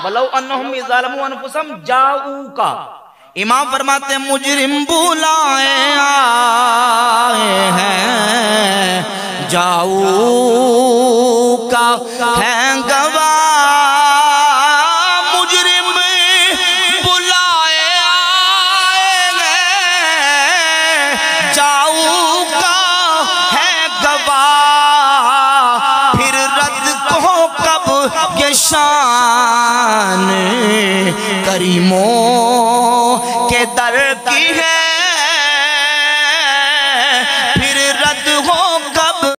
वलौ अन्नहुम ज़लमू अनफुसहुम जाऊका। इमाम फरमाते मुजरिम बुलाए आए हैं जाऊका है गवाह। मुजरिम बुलाए आए हैं जाऊका है गवाह। फिर रद को कब ये शान करीमों